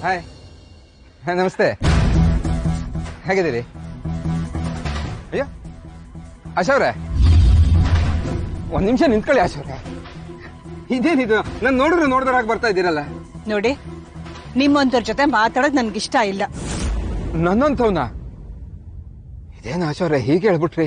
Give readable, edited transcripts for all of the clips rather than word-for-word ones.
Hi. ನಮಸ್ತೆ. ಹೇಗಿದ್ದೀರಿ? ಅಯ್ಯೋ ಆಶಾವ್ರೆ, ಒಂದ್ ನಿಮಿಷ ನಿಂತ್ಕೊಳ್ಳಿ ಆಶಾವ್ರೆ. ಇದೇನಿದು, ನಾನು ನೋಡಿದ್ರಾಗ ಬರ್ತಾ ಇದ್ದೀರಲ್ಲ. ನೋಡಿ, ನಿಮ್ಮಂತವ್ರ ಜೊತೆ ಮಾತಾಡೋದು ನನ್ಗಿಷ್ಟ ಇಲ್ಲ. ನನ್ನಂತವ್ನ? ಇದೇನು ಆಶಾವ್ರೆ ಹೀಗೆ ಹೇಳ್ಬಿಟ್ರಿ?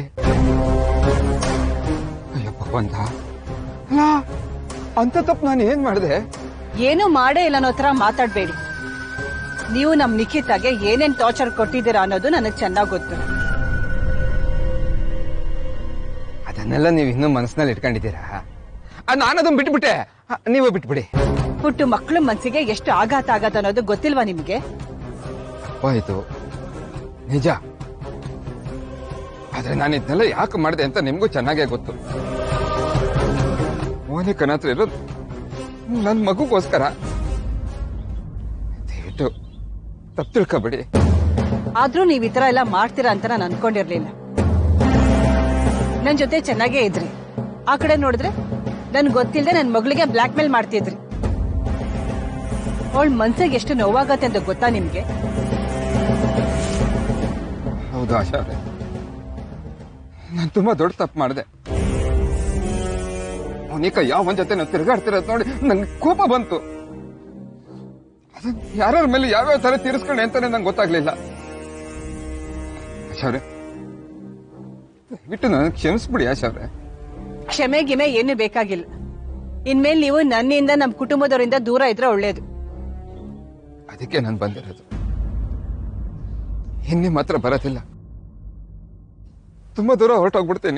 ಅಯ್ಯಪ್ಪ ಬಂದ ಅಲ್ಲ, ಅಂತ ತಪ್ಪು ನಾನು ಏನ್ ಮಾಡಿದೆ? ಏನು ಮಾಡೇ ಇಲ್ಲ ಅನ್ನೋ ತರ ಮಾತಾಡ್ಬೇಡಿ. ನೀವು ನಮ್ ನಿಖಿತಾಗೆ ಏನೇನ್ ಟಾರ್ಚರ್ ಕೊಟ್ಟಿದ್ದೀರಾ ಅನ್ನೋದು ನನಗ್ ಚೆನ್ನಾಗ್ ಗೊತ್ತು. ಅದನ್ನೆಲ್ಲ ನೀವು ಇನ್ನೂ ಮನಸ್ಸಿನಲ್ಲಿ ಇಟ್ಕೊಂಡಿದ್ದೀರಾ? ನಾನದನ್ನ ಬಿಟ್ಬಿಟ್ಟೆ, ನೀವು ಬಿಟ್ಬಿಡಿ. ಹುಟ್ಟು ಮಕ್ಳು ಮನ್ಸಿಗೆ ಎಷ್ಟು ಆಘಾತ ಆಗತ್ತ ಅನ್ನೋದು ಗೊತ್ತಿಲ್ವಾ ನಿಮ್ಗೆ? ಆಯ್ತು, ನಿಜ. ಆದ್ರೆ ನಾನು ಇದನ್ನೆಲ್ಲ ಯಾಕೆ ಮಾಡಿದೆ ಅಂತ ನಿಮ್ಗೂ ಚೆನ್ನಾಗೇ ಗೊತ್ತು. ಮೋನಿಕನ ಹತ್ರ ಇರೋದು ನನ್ನ ಮಗುಗೋಸ್ಕರ. ದಯವಿಟ್ಟು ತಪ್ಪು ತಿಳ್ಕೊಬೇಡಿ. ಆದ್ರೂ ನೀವ್ ಈ ತರ ಎಲ್ಲ ಮಾಡ್ತೀರಾ ಅಂತ ನಾನು ಅನ್ಕೊಂಡಿರ್ಲಿಲ್ಲ. ನನ್ ಜೊತೆ ಚೆನ್ನಾಗೇ ಇದ್ರಿ, ಆ ಕಡೆ ನೋಡಿದ್ರೆ ನನ್ ಗೊತ್ತಿಲ್ಲದೆ ನನ್ ಮಗಳಿಗೆ ಬ್ಲಾಕ್ ಮೇಲ್ ಮಾಡ್ತಿದ್ರಿ. ಅವಳ ಮನ್ಸಿಗೆ ಎಷ್ಟು ನೋವಾಗತ್ತೆ ಅಂತ ಗೊತ್ತಾ ನಿಮ್ಗೆ? ಹೌದು ಆಶಾ ಅವರೇ, ನಾನು ತುಂಬಾ ದೊಡ್ಡ ತಪ್ಪು ಮಾಡಿದೆ. ಮೋನಿಕಾ ಯಾವನ್ ಜೊತೆ ನಾವು ತಿರುಗಾಡ್ತಿರೋದು ನೋಡಿ ನಂಗೆ ಕೋಪ ಬಂತು. ಅದನ್ನ ಯಾರ್ಯಾರ ಮೇಲೆ ಯಾವ್ಯಾವ ತರ ತೀರಿಸ್ಕೊಂಡೆ ಅಂತಾನೆ ನಂಗೆ ಗೊತ್ತಾಗ್ಲಿಲ್ಲ. ಆಶಾ ಅವರೇ, ಬಿಟ್ಟು ನನಗೆ ಕ್ಷಮಿಸ್ಬಿಡಿ ಆಶಾ ಅವರೇ. ಕ್ಷಮೆ ಗಿಮೆ ಏನು ಬೇಕಾಗಿಲ್ಲ. ಇನ್ಮೇಲೆ ನೀವು ನನ್ನಿಂದ ನಮ್ ಕುಟುಂಬದವರಿಂದ ದೂರ ಇದ್ರೆ ಒಳ್ಳೇದು. ಅದಕ್ಕೆ ನಾನು ಬಂದಿರೋದು. ಇನ್ನಿ ಮಾತ್ರ ಬರೋದಿಲ್ಲ, ತುಂಬಾ ದೂರ ಹೊರಟೋಗ್ಬಿಡ್ತೇನೆ.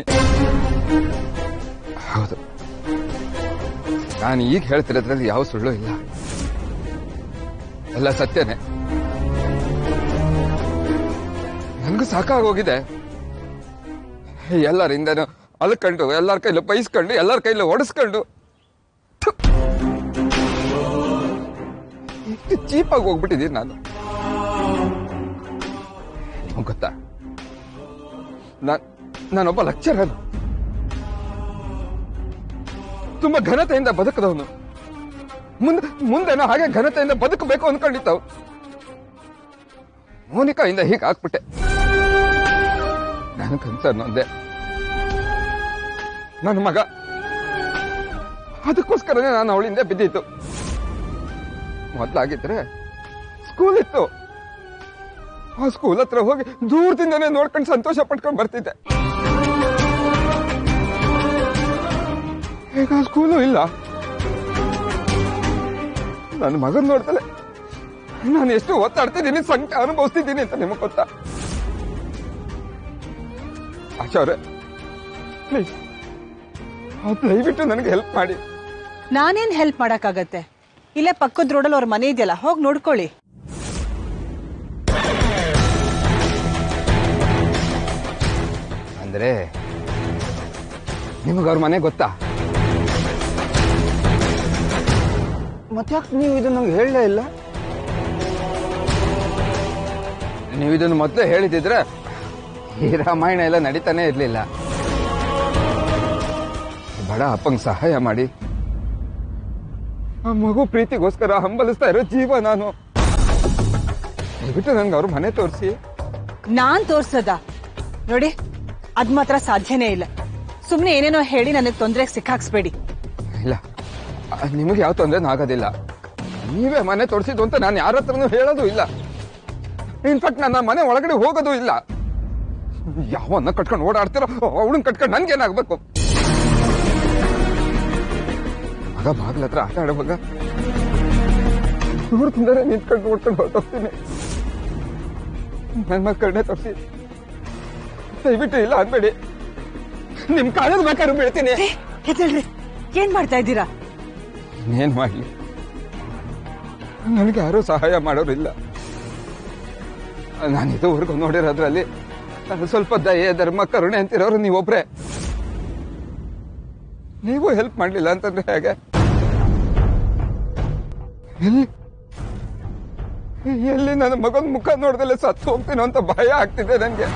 ಹೌದು, ನಾನು ಈಗ ಹೇಳ್ತಿರೋದ್ರಲ್ಲಿ ಯಾವ ಸುಳ್ಳು ಇಲ್ಲ, ಎಲ್ಲ ಸತ್ಯನೇ. ನನ್ಗೂ ಸಾಕಾಗೋಗಿದೆ. ಎಲ್ಲರಿಂದನೂ ಅಲ್ಕೊಂಡು, ಎಲ್ಲರ ಕೈಲೂ ಬೈಸ್ಕೊಂಡು, ಎಲ್ಲರ ಕೈಲೂ ಹೊಡೆಸ್ಕೊಂಡು ಎಷ್ಟು ಚೀಪಾಗಿ ಹೋಗ್ಬಿಟ್ಟಿದ್ದೀನಿ ನಾನು. ನಿಮ್ಗೆ ಗೊತ್ತಾ, ನಾನೊಬ್ಬ ಲೆಕ್ಚರರ್, ತುಂಬಾ ಘನತೆಯಿಂದ ಬದುಕದವನು. ಮುಂದೆನೋ ಹಾಗೆ ಘನತೆಯಿಂದ ಬದುಕಬೇಕು ಅನ್ಕೊಂಡಿದ್ದವು. ಮೋನಿಕಾಯಿಂದ ಹೀಗೆ ಹಾಕ್ಬಿಟ್ಟೆ. ನಾನು ಕನ್ಸರ್ನ್ ಒಂದೇ, ನನ್ನ ಮಗ. ಅದಕ್ಕೋಸ್ಕರನೇ ನಾನು ಅವಳಿಂದ ಬಿದ್ದಿತ್ತು. ಮೊದ್ಲಾಗಿದ್ರೆ ಸ್ಕೂಲ್ ಇತ್ತು, ಆ ಸ್ಕೂಲ್ ಹತ್ರ ಹೋಗಿ ದೂರದಿಂದನೇ ನೋಡ್ಕೊಂಡು ಸಂತೋಷ ಪಟ್ಕೊಂಡು ಬರ್ತಿದ್ದೆ. ಈಗ ಸ್ಕೂಲು ಇಲ್ಲ. ನನ್ನ ಮಗನ್ ನೋಡ್ತಲೆ ನಾನು ಎಷ್ಟು ಒತ್ತಾಡ್ತಿದ್ದೀನಿ, ಸಂಕಟ ಅನುಭವಿಸ್ತಿದ್ದೀನಿ ಅಂತ ನಿಮಗೆ ಗೊತ್ತಾ? ಆಶಾ ಅವರೇ, ಪ್ಲೀಸ್ ದಯವಿಟ್ಟು ನನಗೆ ಹೆಲ್ಪ್ ಮಾಡಿ. ನಾನೇನ್ ಹೆಲ್ಪ್ ಮಾಡಕ್ಕಾಗತ್ತೆ? ಇಲ್ಲೇ ಪಕ್ಕದ ರೋಡಲ್ಲಿ ಅವ್ರ ಮನೆ ಇದೆಯಲ್ಲ, ಹೋಗಿ ನೋಡ್ಕೊಳ್ಳಿ. ಅಂದ್ರೆ ನಿಮಗೆ ಅವ್ರ ಮನೆ ಗೊತ್ತಾ? ಮತ್ತ್ಯಾಕೆ ನೀವು ಇದನ್ನ ನಂಗೆ ಹೇಳಲೇ ಇಲ್ಲ? ನೀವು ಇದನ್ನು ಮೊದಲೇ ಹೇಳಿದಿದ್ರೆ ಈ ರಾಮಾಯಣ ಎಲ್ಲ ನಡೀತಾನೆ ಇರ್ಲಿಲ್ಲ. ಬಡ ಅಪ್ಪಂಗೆ ಸಹಾಯ ಮಾಡಿ ಆ ಮಗು ಪ್ರೀತಿಗೋಸ್ಕರ ಹಂಬಲಿಸ್ತಾ ಇರೋ ಜೀವ ನಾನು. ದಯವಿಟ್ಟು ನನ್ಗೆ ಅವ್ರ ಮನೆ ತೋರಿಸಿ. ನಾನ್ ತೋರ್ಸದ? ನೋಡಿ, ಅದ್ ಮಾತ್ರ ಸಾಧ್ಯನೇ ಇಲ್ಲ. ಸುಮ್ನೆ ಏನೇನೋ ಹೇಳಿ ನನಗ್ ತೊಂದರೆಗೆ ಸಿಕ್ಕಾಕ್ಸ್ಬೇಡಿ. ಇಲ್ಲ, ನಿಮಗೆ ಯಾವ ತೊಂದರೆನೂ ಆಗೋದಿಲ್ಲ. ನೀವೇ ಮನೆ ತೋರಿಸಿದ್ದು ಅಂತ ನಾನು ಯಾರ ಹತ್ರನೂ ಹೇಳೋದು ಇಲ್ಲ. ಇನ್ಫ್ಯಾಕ್ಟ್ ನನ್ನ ಮನೆ ಒಳಗಡೆ ಹೋಗೋದು ಇಲ್ಲ. ಯಾವನ್ನ ಕಟ್ಕೊಂಡು ಓಡಾಡ್ತಿರೋ ಅವಳನ್ನ ಕಟ್ಕೊಂಡು ನನ್ಗೇನಾಗ್ಬೇಕು? ಮಗ ಬಾಗ್ಲ ಹತ್ರ ಆಟ ಆಡುವಾಗ ದೂರದಿಂದಲೇ ನಿಂತ್ಕೊಂಡು ನೋಡ್ಕೊಂಡು ಹೊರಟೋಗ್ತೀನಿ. ನನ್ನ ಮಕ್ಕಳನ್ನೇ ತೋರಿಸಿ ದಯವಿಟ್ಟು ಇಲ್ಲ ಅನ್ಬೇಡಿ. ನಿಮ್ ಕಾಲದ ಬೇಕಾದ್ರೂ ಬೀಳ್ತೀನಿ. ಹೆದಳ್ರಿ, ಏನ್ ಮಾಡ್ತಾ ಇದ್ದೀರಾ? ಇನ್ನೇನ್ ಮಾಡ್ಲಿ, ನನಗೆ ಯಾರೂ ಸಹಾಯ ಮಾಡೋರಿಲ್ಲ. ನಾನು ಇದುವರೆಗೂ ನೋಡಿರೋದ್ರಲ್ಲಿ ನಾನು ಸ್ವಲ್ಪ ದಯೆ, ಧರ್ಮ, ಕರುಣೆ ಅಂತಿರೋರು ನೀವೊಬ್ರೆ. ನೀವು ಹೆಲ್ಪ್ ಮಾಡ್ಲಿಲ್ಲ ಅಂತಂದ್ರೆ ಹೇಗೆ? ಎಲ್ಲಿ ನನ್ನ ಮಗನ ಮುಖ ನೋಡ್ದಲ್ಲೇ ಸತ್ತು ಹೋಗ್ತೀನೋ ಅಂತ ಭಯ ಆಗ್ತಿದೆ ನನಗೆ.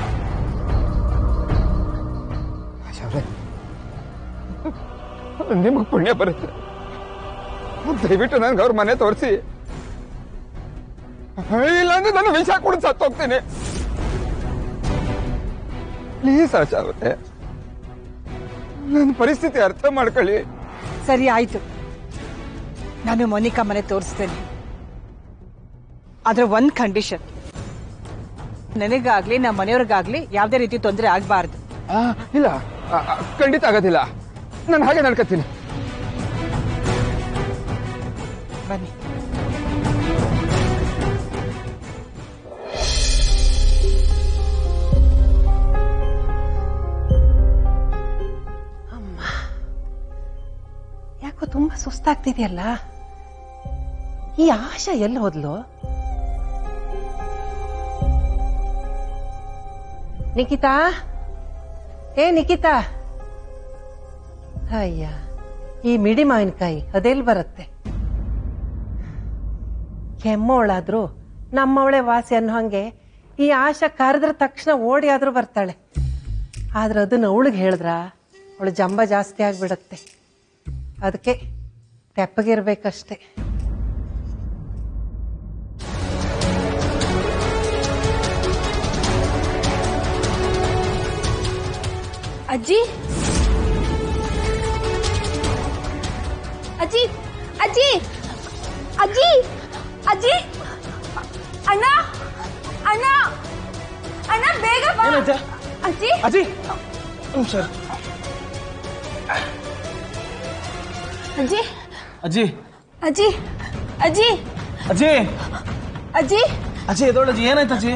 ನಿಮಗೆ ಪುಣ್ಯ ಬರುತ್ತೆ. ದಯವಿಟ್ಟು ನನ್ಗೆ ಅವ್ರ ಮನೆ ತೋರಿಸಿ. ಇಲ್ಲಾಂದ್ರೆ ನಾನು ವಿಷ ಕುಡಿದು ಸತ್ತೋಗ್ತೀನಿ. ಪ್ಲೀಸ್ ಆಶಾ ಅವರೇ, ನನ್ನ ಪರಿಸ್ಥಿತಿ ಅರ್ಥ ಮಾಡ್ಕೊಳ್ಳಿ. ಸರಿ ಆಯ್ತು, ನಾನು ಮೋನಿಕಾ ಮನೆ ತೋರಿಸ್ತೇನೆ. ಆದ್ರೆ ಒಂದ್ ಕಂಡೀಷನ್, ನನಗಾಗ್ಲಿ ನಮ್ಮ ಮನೆಯವ್ರಿಗಾಗ್ಲಿ ಯಾವ್ದೇ ರೀತಿ ತೊಂದರೆ ಆಗ್ಬಾರ್ದು. ಇಲ್ಲ, ಖಂಡಿತ ಆಗೋದಿಲ್ಲ. ನಾನು ಹಾಗೆ ನಡ್ಕತ್ತೀನಿ. ಬನ್ನಿ. ಯಾಕೋ ತುಂಬಾ ಸುಸ್ತಾಗ್ತಿದೆಯಲ್ಲ. ಈ ಆಶಾ ಎಲ್ಲಿ ಹೋದ್ಲು? ನಿಖಿತಾ, ನಿಖಿತಾ, ಅಯ್ಯ, ಈ ಮಿಡಿ ಮಾವಿನಕಾಯಿ ಅದೆಲ್ಲಿ ಬರುತ್ತೆ? ಕೆಮ್ಮೋಳಾದ್ರು ನಮ್ಮವಳೆ ವಾಸಿ ಅನ್ನೋ ಹಂಗೆ ಈ ಆಶಾ ಕರೆದ್ರ ತಕ್ಷಣ ಓಡಿ ಆದ್ರೂ ಬರ್ತಾಳೆ. ಆದ್ರೆ ಅದನ್ನ ಅವಳಿಗೆ ಹೇಳಿದ್ರ ಅವಳು ಜಂಬ ಜಾಸ್ತಿ ಆಗ್ಬಿಡತ್ತೆ. ಅದಕ್ಕೆ ತೆಪ್ಪಗಿರ್ಬೇಕಷ್ಟೆ. ಅಜ್ಜಿ, ಅಜ್ಜಿ, ಅಜ್ಜಿ, ಅಜ್ಜಿ, ಅಜ್ಜಿ, ಅಣ್ಣ, ಅಣ್ಣ, ಅಣ್ಣ, ಬೇಗ ಬಾ. ಅಜ್ಜಿ, ಅಜ್ಜಿ, ಸರ್. ಅಜ್ಜಿ, ಅಜ್ಜಿ, ಅಜ್ಜಿ, ಅಜ್ಜಿ, ಅಜ್ಜಿ, ಅಜ್ಜಿ, ಅಜ್ಜಿ ಎದೋಳಜ್ಜಿ, ಏನಾಯ್ತು ಅಜ್ಜಿ?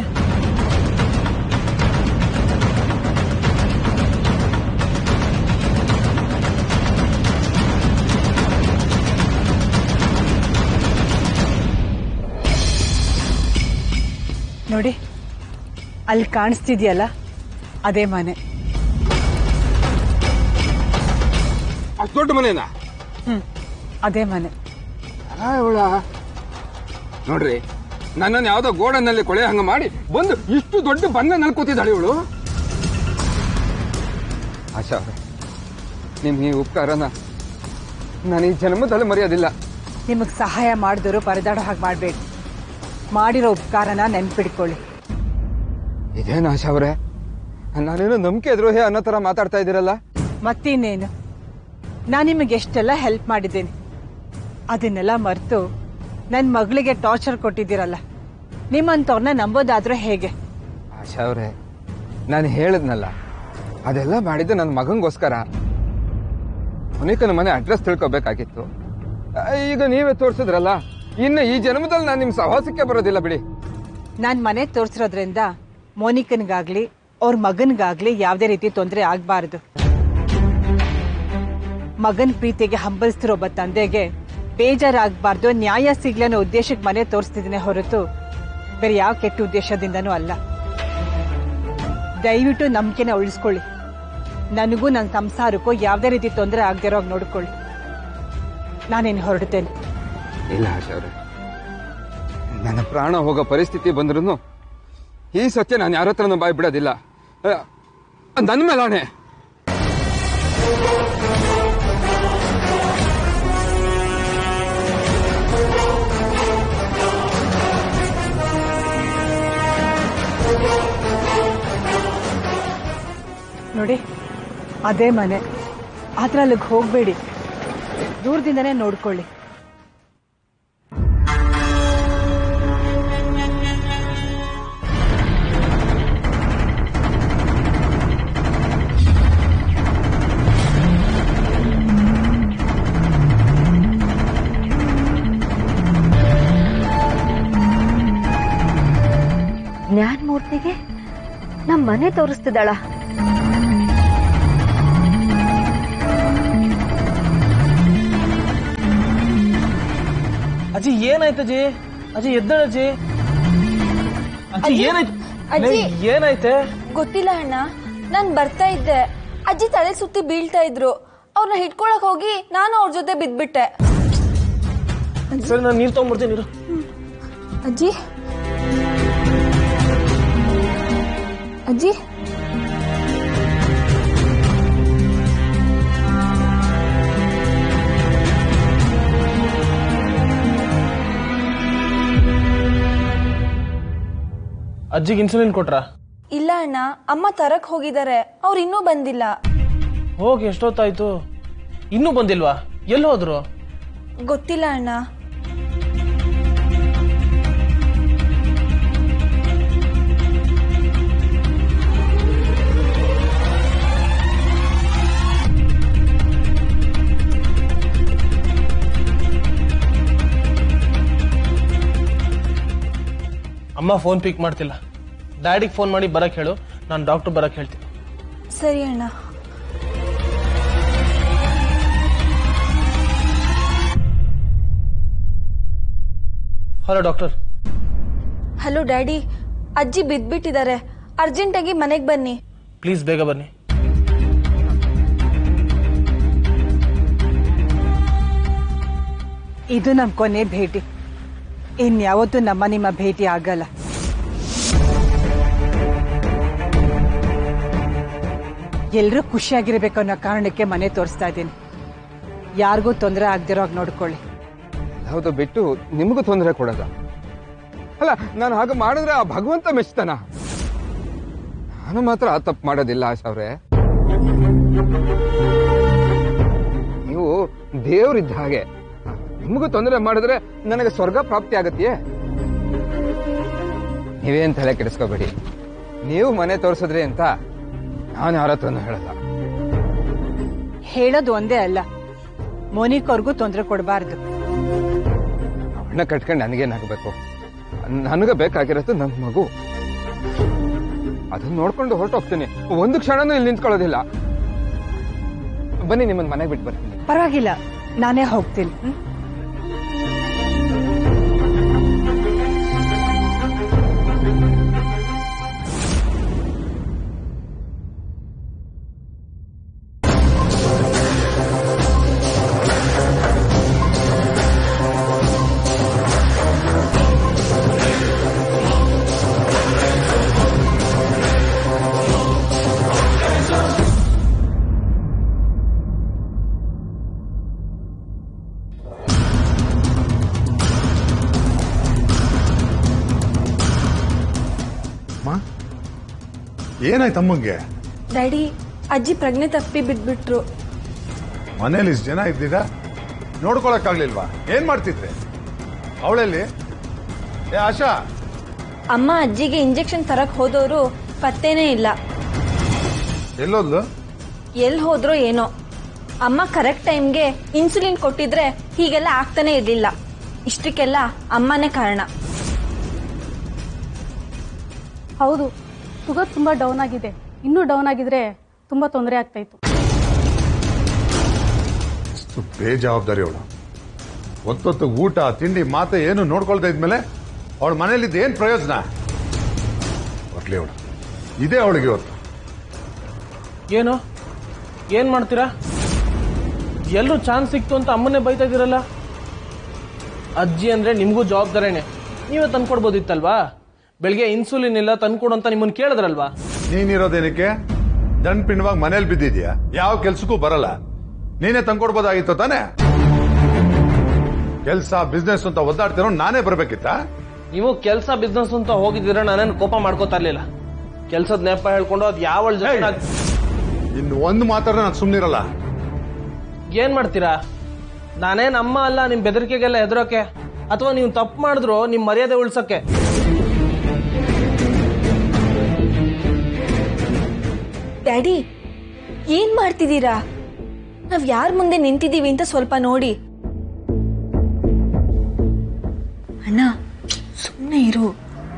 ನೋಡಿ, ಅಲ್ಲಿ ಕಾಣಿಸ್ತಿದ್ಯಲ್ಲ, ಅದೇ ಮನೆ. ಅಷ್ಟು ದೊಡ್ಡ ಮನೇನಾ? ಅದೇ ಮನೆ. ನೋಡ್ರಿ, ನನ್ನನ್ನು ಯಾವ್ದೋ ಗೋಡನ್ನಲ್ಲಿ ಕೊಳೆ ಹಂಗ ಮಾಡಿ ಬಂದು ಇಷ್ಟು ದೊಡ್ಡ ಬಂಧನಲ್ಲಿ ಕೂತಿದ್ದಾಳೆ ಇವಳು. ಆಶಾ ಅವರೇ, ನಿಮ್ ಈ ಉಪಕಾರನ ನಾನು ಈ ಜನ್ಮದಲ್ಲಿ ಮರೆಯೋದಿಲ್ಲ. ನಿಮಗ್ ಸಹಾಯ ಮಾಡಿದವರು ಪರದಾಡೋ ಹಾಗೆ ಮಾಡಬೇಡಿ. ಮಾಡಿರೋ ಉಪಕಾರನ ನೆನ್ಪಿಡ್ಕೊಳ್ಳಿ. ಇದೇನು ಆಶಾ ಅವರೇ, ನಾನೇನು ನಂಬಿಕೆ ದ್ರೋಹಿ ಅನ್ನೋ ತರ ಮಾತಾಡ್ತಾ ಇದ್ದೀರಲ್ಲ? ಮತ್ತಿನ್ನೇನು, ನಾನು ನಿಮಗೆ ಎಷ್ಟೆಲ್ಲ ಹೆಲ್ಪ್ ಮಾಡಿದ್ದೇನೆ. ಅದನ್ನೆಲ್ಲ ಮರೆತು ನನ್ನ ಮಗಳಿಗೆ ಟಾರ್ಚರ್ ಕೊಟ್ಟಿದ್ದೀರಲ್ಲ, ನಿಮ್ಮಂತವ್ರನ್ನ ನಂಬೋದಾದ್ರೂ ಹೇಗೆ? ಆಶಾ ಅವರೇ, ನಾನು ಹೇಳದ್ನಲ್ಲ, ಅದೆಲ್ಲ ಮಾಡಿದ್ದು ನನ್ನ ಮಗಂಗೋಸ್ಕರ. ಮೋನಿಕನ ಮನೆ ಅಡ್ರೆಸ್ ತಿಳ್ಕೊಬೇಕಾಗಿತ್ತು. ಈಗ ನೀವೇ ತೋರಿಸಿದ್ರಲ್ಲ, ಇನ್ನು ಈ ಜನ್ಮದಲ್ಲಿ ನಾನು ನಿಮ್ ಸಹವಾಸಕ್ಕೆ ಬರೋದಿಲ್ಲ ಬಿಡಿ. ನಾನ್ ಮನೆ ತೋರಿಸಿರೋದ್ರಿಂದ ಮೋನಿಕನ್ಗಾಗ್ಲಿ ಅವ್ರ ಮಗನ್ಗಾಗ್ಲಿ ಯಾವ್ದೇ ರೀತಿ ತೊಂದರೆ ಆಗ್ಬಾರ್ದು. ಮಗನ್ ಪ್ರೀತಿಗೆ ಹಂಬಲಿಸ್ತಿರೋ ಒಬ್ಬ ತಂದೆಗೆ ಬೇಜಾರಾಗಬಾರ್ದು, ನ್ಯಾಯ ಸಿಗ್ಲಿ ಅನ್ನೋ ಉದ್ದೇಶಕ್ಕೆ ಮನೆ ತೋರಿಸ್ತಿದ್ದೀನಿ ಹೊರತು ಬೇರೆ ಯಾವ ಕೆಟ್ಟ ಉದ್ದೇಶದಿಂದನೂ ಅಲ್ಲ. ದಯವಿಟ್ಟು ನಂಬಿಕೆನ ಉಳಿಸ್ಕೊಳ್ಳಿ. ನನಗೂ ನನ್ನ ಸಂಸಾರಕ್ಕೂ ಯಾವ್ದೇ ರೀತಿ ತೊಂದರೆ ಆಗದಿರೋ ನೋಡ್ಕೊಳ್ಳಿ. ನಾನೇನು ಹೊರಡ್ತೇನೆ. ಇಲ್ಲ ಆಶಾ ಅವರೇ, ನನ್ನ ಪ್ರಾಣ ಹೋಗೋ ಪರಿಸ್ಥಿತಿ ಬಂದ್ರೂ ಈ ಸತ್ಯ ನಾನು ಯಾರ ಹತ್ರನೂ ಬಾಯ್ ಬಿಡೋದಿಲ್ಲ. ನನ್ನ ಮೇಲಾಣೆ. ನೋಡಿ, ಅದೇ ಮನೆ. ಆದ್ರೆ ಅಲ್ಲಿಗೆ ಹೋಗ್ಬೇಡಿ, ದೂರದಿಂದನೇ ನೋಡ್ಕೊಳ್ಳಿ. ಜ್ಞಾನಮೂರ್ತಿಗೆ ನಮ್ಮ ಮನೆ ತೋರಿಸ್ತಿದ್ದಾಳ? ಅಜ್ಜಿ ಏನಾಯ್ತು ಅಜ್ಜಿ? ಅಜ್ಜಿ ಎದ್ದಳಜ್ಜಿ. ಅಜ್ಜಿ ಏನಾಯ್ತು? ಅಜ್ಜಿ ಏನಾಯ್ತೆ? ಗೊತ್ತಿಲ್ಲ ಅಣ್ಣ, ನಾನ್ ಬರ್ತಾ ಇದ್ದೆ, ಅಜ್ಜಿ ತಲೆ ಸುತ್ತಿ ಬೀಳ್ತಾ ಇದ್ರು. ಅವ್ರನ್ನ ಹಿಡ್ಕೊಳಕ್ ಹೋಗಿ ನಾನು ಅವ್ರ ಜೊತೆ ಬಿದ್ಬಿಟ್ಟೆ. ಸರಿ, ನಾನು ನೀರು ತಗೊಂಡ್ಬರ್ತೀನಿ. ನೀರು. ಅಜ್ಜಿ, ಅಜ್ಜಿ, ಅಜ್ಜಿಗೆ ಇನ್ಸುಲಿನ್ ಕೊಟ್ರಾ? ಇಲ್ಲ ಅಣ್ಣ, ಅಮ್ಮ ತರಕ್ ಹೋಗಿದ್ದಾರೆ, ಅವ್ರು ಇನ್ನೂ ಬಂದಿಲ್ಲ. ಹೋಗಿ ಎಷ್ಟೊತ್ತಾಯ್ತು, ಇನ್ನೂ ಬಂದಿಲ್ವಾ? ಎಲ್ಲಿ ಹೋದ್ರು? ಗೊತ್ತಿಲ್ಲ ಅಣ್ಣ. ಅಮ್ಮ ಫೋನ್ ಪಿಕ್ ಮಾಡ್ತಿಲ್ಲ. ಡ್ಯಾಡಿಗೆ ಫೋನ್ ಮಾಡಿ ಬರಕ್ ಹೇಳು, ನಾನು ಡಾಕ್ಟರ್ ಬರಕ್ ಹೇಳ್ತೀನಿ. ಸರಿ ಅಣ್ಣ. Hello doctor. ಹಲೋ ಡ್ಯಾಡಿ, ಅಜ್ಜಿ ಬಿದ್ಬಿಟ್ಟಿದ್ದಾರೆ, ಅರ್ಜೆಂಟಾಗಿ ಮನೆಗೆ ಬನ್ನಿ. ಪ್ಲೀಸ್ ಬೇಗ ಬನ್ನಿ. ಇದು ನಮ್ ಕೊನೆ ಭೇಟಿ. ಇನ್ಯಾವತ್ತೂ ನಿಮ್ಮ ಭೇಟಿ ಆಗಲ್ಲ. ಎಲ್ರೂ ಖುಷಿಯಾಗಿರ್ಬೇಕು ಅನ್ನೋ ಕಾರಣಕ್ಕೆ ಮನೆ ತೋರಿಸ್ತಾ ಇದ್ದೀನಿ. ಯಾರಿಗೂ ತೊಂದರೆ ಆಗದಿರೋ ಹಾಗೆ ನೋಡ್ಕೊಳ್ಳಿ. ಯಾವುದು ಬಿಟ್ಟು ನಿಮಗೂ ತೊಂದರೆ ಕೊಡೋದ? ಅಲ್ಲ, ನಾನು ಹಾಗೆ ಮಾಡಿದ್ರೆ ಆ ಭಗವಂತ ಮೆಚ್ತಾನ? ನಾನು ಮಾತ್ರ ಆ ತಪ್ಪು ಮಾಡೋದಿಲ್ಲ ಆಶಾ ಅವ್ರೆ. ನೀವು ದೇವ್ರಿದ್ದ ಹಾಗೆ. ನಿಮಗೂ ತೊಂದರೆ ಮಾಡಿದ್ರೆ ನನಗೆ ಸ್ವರ್ಗ ಪ್ರಾಪ್ತಿ ಆಗತ್ತೆಯೇ? ನೀವೇನ್ ತಲೆ ಕೆಡಿಸ್ಕೋಬೇಡಿ. ನೀವು ಮನೆ ತೋರಿಸಿದ್ರಿ ಅಂತ ನಾನು ಯಾರ ಹತ್ರನೂ ಹೇಳಲ್ಲ. ಹೇಳೋದು ಒಂದೇ ಅಲ್ಲ, ಮೋನಿಕವ್ರಿಗೂ ತೊಂದರೆ ಕೊಡಬಾರ್ದು. ಅವನ್ನ ಕಟ್ಕೊಂಡು ನನಗೇನಾಗಬೇಕು? ನನಗೆ ಬೇಕಾಗಿರೋದು ನನ್ನ ಮಗು. ಅದನ್ನ ನೋಡ್ಕೊಂಡು ಹೊರಟೋಗ್ತೀನಿ. ಒಂದು ಕ್ಷಣನೂ ಇಲ್ಲಿ ನಿಂತ್ಕೊಳ್ಳೋದಿಲ್ಲ. ಬನ್ನಿ, ನಿಮ್ಮನ್ನ ಮನೆಗೆ ಬಿಟ್ಟು ಬರ್ತೀನಿ. ಪರವಾಗಿಲ್ಲ, ನಾನೇ ಹೋಗ್ತೀನಿ. ಏನಾಯ್ತು ಅಮ್ಮಂಗೆ? ಡ್ಯಾಡಿ, ಅಜ್ಜಿ ಪ್ರಜ್ಞೆ ತಪ್ಪಿ ಬಿದ್ಬಿಟ್ರು. ಮನೇಲಿ ಇಷ್ಟು ಜನ ಇದ್ದೀರಾ, ನೋಡ್ಕೊಳಕ್ಕಾಗ್ಲಿಲ್ವಾ? ಏನ್ ಮಾಡ್ತಿದ್ದೆ? ಅವಳಲ್ಲಿ ಏ ಆಶಾ? ಅಮ್ಮ ಅಜ್ಜಿಗೆ ಇಂಜೆಕ್ಷನ್ ತರಕ್ ಹೋದವರು ಪತ್ತೇನೇ ಇಲ್ಲ. ಎಲ್ಲೋದ್ಲು? ಎಲ್ಲಿ ಹೋದ್ರೋ ಏನೋ. ಅಮ್ಮ ಕರೆಕ್ಟ್ ಟೈಮ್ಗೆ ಇನ್ಸುಲಿನ್ ಕೊಟ್ಟಿದ್ರೆ ಹೀಗೆಲ್ಲ ಆಗ್ತಾನೆ ಇರ್ಲಿಲ್ಲ. ಇಷ್ಟಕ್ಕೆಲ್ಲ ಅಮ್ಮನೇ ಕಾರಣ. ಹೌದು, ಶುಗರ್ ತುಂಬಾ ಡೌನ್ ಆಗಿದೆ. ಇನ್ನೂ ಡೌನ್ ಆಗಿದ್ರೆ ತುಂಬಾ ತೊಂದರೆ ಆಗ್ತಾ ಇತ್ತು. ಬೇಜವಾಬ್ದಾರಿ ಅವಳು. ಹೊತ್ತೊತ್ತು ಊಟ ತಿಂಡಿ ಮಾತೆ ಏನು ನೋಡ್ಕೊಳ್ತಾ ಇದ್ಮೇಲೆ ಅವಳ ಮನೇಲಿದ್ದ ಏನ್ ಪ್ರಯೋಜನ? ಬರ್ಲಿ ಅವಳು, ಇದೇ ಅವಳಿಗೆ ಇವತ್ತು. ಏನು ಏನ್ ಮಾಡ್ತೀರಾ? ಎಲ್ಲರೂ ಚಾನ್ಸ್ ಸಿಕ್ತು ಅಂತ ಅಮ್ಮನ್ನೇ ಬೈತಾ ಇದೀರಲ್ಲ. ಅಜ್ಜಿ ಅಂದ್ರೆ ನಿಮ್ಗೂ ಜವಾಬ್ದಾರಿನೇ. ನೀವೇ ತಂದ್ಕೊಡ್ಬೋದಿತ್ತಲ್ವಾ? ಬೆಳಿಗ್ಗೆ ಇನ್ಸುಲಿನ್ ಇಲ್ಲ ತಂದ್ಕೊಡು ಅಂತ ನಿಮ್ಮನ್ನ ಕೇಳಿದ್ರಲ್ವಾ? ನೀನಿರೋದೇನಕ್ಕೆ? ದಂಡ್ ಪಿಂಡವಾಗಿ ಮನೇಲಿ ಬಿದ್ದಿದ್ಯಾ, ಯಾವ ಕೆಲ್ಸಕ್ಕೂ ಬರಲ್ಲ. ನೀನೇ ತಂದ್ಕೊಡ್ಬೋದಾಗಿತ್ತು ತಾನೆ? ಕೆಲ್ಸ ಬಿಸ್ನೆಸ್ ಅಂತ ಒದ್ದಾಡ್ತಿರೋ ನಾನೇ ಬರ್ಬೇಕಿತ್ತ? ನೀವು ಕೆಲಸ ಬಿಸ್ನೆಸ್ ಅಂತ ಹೋಗಿದ್ದೀರ, ನಾನೇನು ಕೋಪ ಮಾಡ್ಕೋತಾ ಇರ್ಲಿಲ್ಲ. ಕೆಲ್ಸದ ನೆಪ ಹೇಳ್ಕೊಂಡು ಅದ್ ಯಾವ ಇನ್ನು ಒಂದು ಮಾತಾಡ್ರೆ ನಾನು ಸುಮ್ನಿರಲ್ಲ. ಏನ್ ಮಾಡ್ತೀರಾ? ನಾನೇನ್ ಅಮ್ಮ ಅಲ್ಲ ನಿಮ್ ಬೆದರಿಕೆಗೆಲ್ಲ ಹೆದರೋಕೆ, ಅಥವಾ ನೀವು ತಪ್ಪು ಮಾಡಿದ್ರು ನಿಮ್ ಮರ್ಯಾದೆ ಉಳ್ಸಕ್ಕೆ. ಡ್ಯಾಡಿ, ಏನ್ ಮಾಡ್ತಿದ್ದೀರಾ? ನಾವ್ ಯಾರ ಮುಂದೆ ನಿಂತಿದ್ದೀವಿ ಅಂತ ಸ್ವಲ್ಪ ನೋಡಿ. ಅಣ್ಣ, ಸುಮ್ಮನೆ ಇರು.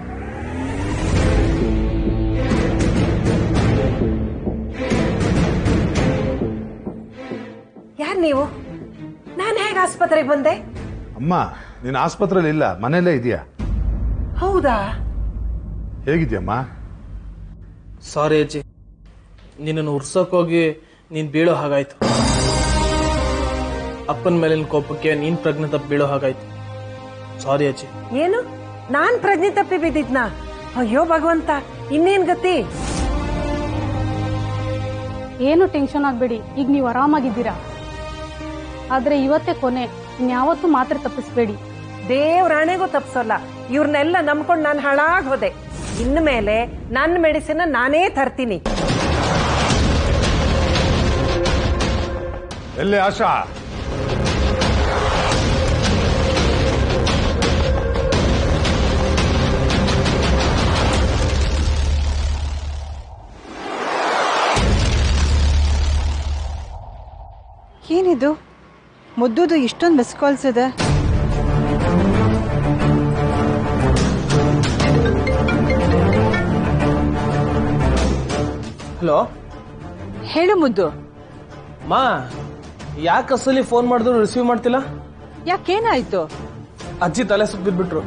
ಯಾರು ನೀವು? ನಾನು ಹೇಗೆ ಆಸ್ಪತ್ರೆಗೆ ಬಂದೆ? ಅಮ್ಮ, ನೀನ್ ಆಸ್ಪತ್ರೆಯಲ್ಲಿ ಇಲ್ಲ, ಮನೇಲೇ ಇದೆಯಾ? ಹೌದಾ? ಹೇಗಿದ್ಯಮ್ಮ? ಸಾರಿ ಅಜ್ಜಿ, ನಿನ್ನನ್ನು ಉರ್ಸೋಕೋಗಿ ನೀನ್ ಬೀಳೋ ಹಾಗಾಯ್ತು. ಅಪ್ಪನ ಮೇಲಿನ ಕೋಪಕ್ಕೆ ನೀನ್ ಪ್ರಜ್ಞೆ ತಪ್ಪಿ ಬೀಳೋ ಹಾಗಾಯ್ತು. ಸಾರಿ ಅಜ್ಜಿ. ಏನು? ನಾನ್ ಪ್ರಜ್ಞೆ ತಪ್ಪಿ ಬಿದ್ದಿದ್ನಾ? ಅಯ್ಯೋ ಭಗವಂತ, ಇನ್ನೇನ್ ಗತಿ? ಏನು ಟೆನ್ಷನ್ ಆಗ್ಬೇಡಿ, ಈಗ ನೀವು ಆರಾಮಾಗಿದ್ದೀರಾ. ಆದ್ರೆ ಇವತ್ತೇ ಕೊನೆ, ಇನ್ಯಾವತ್ತೂ ಮಾತ್ರ ತಪ್ಪಿಸ್ಬೇಡಿ. ದೇವ್ರಾಣೆಗೂ ತಪ್ಸೋಲ್ಲ. ಇವ್ರನ್ನೆಲ್ಲ ನಂಬ್ಕೊಂಡು ನಾನು ಹಾಳಾಗ್ ಹೋದೆ. ಇನ್ಮೇಲೆ ನನ್ನ ಮೆಡಿಸಿನ್ ನಾನೇ ತರ್ತೀನಿ. ಎಲ್ಲಿ ಆಶಾ? ಏನಿದು ಮುದ್ದುದು ಇಷ್ಟೊಂದು ಮಿಸ್ ಕಾಲ್ಸ್ ಇದೆ? ಹಲೋ ಹೇಳು ಮುದ್ದು. ಮಾ, ಯಾಕೆ ಅಸಲಿ ಫೋನ್ ಮಾಡಿದ್ರು ರಿಸೀವ್ ಮಾಡ್ತಿಲ್ಲ? ಯಾಕೇನಾಯ್ತು? ಅಜ್ಜಿ ತಲೆ ಸುತ್ತ ಬಿದ್ಬಿಟ್ರು.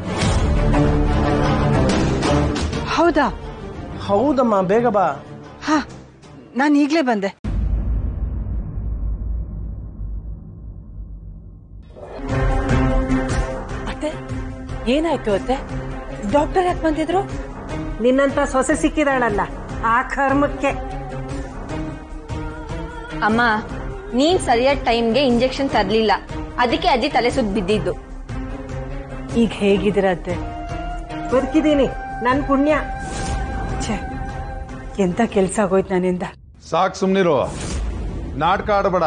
ಹೌದಾ? ಹೌದಮ್ಮ, ಬೇಗ ಬಾ. ಹಾ, ನಾನು ಈಗ್ಲೇ ಬಂದೆ. ಅತ್ತೆ, ಏನಾಯ್ತು ಅತ್ತೆ? ಡಾಕ್ಟರ್ ಯಾಕೆ ಬಂದಿದ್ರು? ನಿನ್ನಂತ ಸೊಸೆ ಸಿಕ್ಕಿದಾಳಲ್ಲ, ಆ ಕರ್ಮಕ್ಕೆ. ಅಮ್ಮ, ನೀನ್ ಸರಿಯಾದ ಟೈಮ್ಗೆ ಇಂಜೆಕ್ಷನ್ ತರ್ಲಿಲ್ಲ, ಅದಕ್ಕೆ ಅಜ್ಜಿ ತಲೆ ಸುತ್ತ ಬಿದ್ದಿದ್ದು. ಈಗ ಹೇಗಿದ್ದೀರ ಅತ್ತೆ? ಬದುಕಿದ್ದೀನಿ, ನನ್ ಪುಣ್ಯ. ಛೇ, ಎಂತ ಕೆಲ್ಸ ಆಗೋಯ್ತು ನನ್ನಿಂದ. ಸಾಕ್ ಸುಮ್ನಿರು, ನಾಟಕ ಆಡಬೇಡ.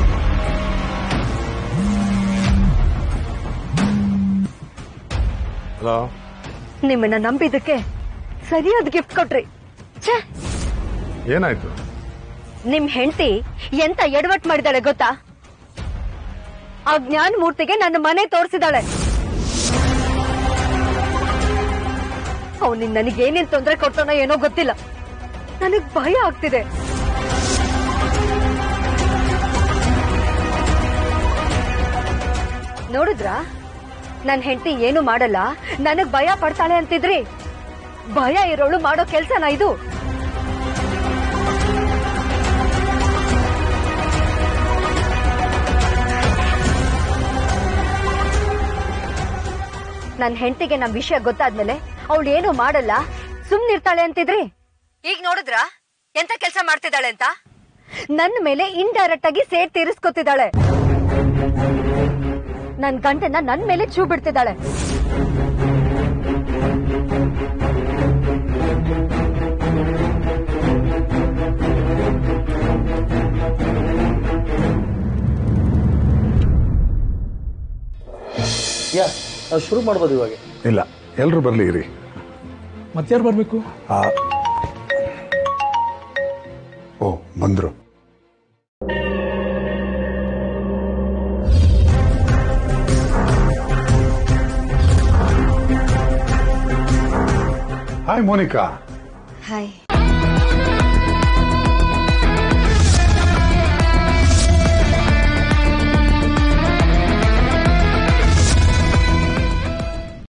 ಹಲೋ, ನಿಮ್ಮನ್ನ ನಂಬಿದಕ್ಕೆ ಸರಿಯಾದ ಗಿಫ್ಟ್ ಕೊಟ್ರಿ. ಛೇ, ಏನಾಯ್ತು? ನಿಮ್ ಹೆಂಡತಿ ಎಂತ ಎಡವಟ್ ಮಾಡಿದಾಳೆ ಗೊತ್ತಾ? ಆ ಜ್ಞಾನ ಮೂರ್ತಿಗೆ ನನ್ನ ಮನೆ ತೋರಿಸಿದಾಳೆ. ಅವನಿಗೆ ನನಗೇನೇನ್ ತೊಂದರೆ ಕೊಟ್ಟೋನೋ ಏನೋ ಗೊತ್ತಿಲ್ಲ, ನನಗ್ ಭಯ ಆಗ್ತಿದೆ. ನೋಡಿದ್ರಾ, ನನ್ ಹೆಂಡತಿ ಏನು ಮಾಡಲ್ಲ, ನನಗ್ ಭಯ ಪಡ್ತಾಳೆ ಅಂತಿದ್ರಿ. ಭಯ ಇರೋಳು ಮಾಡೋ ಕೆಲ್ಸನಾ ಇದು? ನನ್ ಹೆಂಡತಿಗೆ ನಮ್ ವಿಷಯ ಗೊತ್ತಾದ್ಮೇಲೆ ಅವಳು ಏನು ಮಾಡಲ್ಲ, ಸುಮ್ನಿರ್ತಾಳೆ ಅಂತಿದ್ರಿ. ಈಗ ನೋಡಿದ್ರ ಎಂತ ಕೆಲ್ಸ ಮಾಡ್ತಿದ್ದಾಳೆ ಅಂತ? ನನ್ನ ಮೇಲೆ ಇಂಡೈರೆಕ್ಟ್ ಆಗಿ ಸೇಡ್ ತೀರಿಸ್ಕೊತಿದ್ದಾಳೆ. ನನ್ ಗಂಟನ್ನ ನನ್ ಮೇಲೆ ಚೂ ಬಿಡ್ತಿದ್ದಾಳೆ. ಶುರು ಮಾಡ್ಬೋದು ಇವಾಗ? ಇಲ್ಲ, ಎಲ್ರು ಬರ್ಲಿ ಇರಿ. ಮತ್ಯಾರು ಬರ್ಬೇಕು? ಓ, ಬಂದ್ರು. Hi Monica. ಹಾಯ್.